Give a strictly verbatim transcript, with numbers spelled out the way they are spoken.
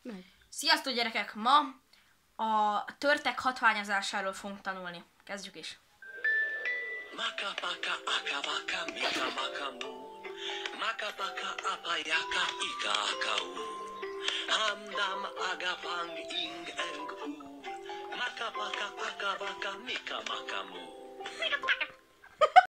Sziasztok gyerekek! Ma a törtek hatványozásáról fogunk tanulni. Kezdjük is. Makapaka akabaka mika makamu. Makapaka apayaka ika akau. Hamdam agapang ing eng u. Makapaka akabaka mika makamu.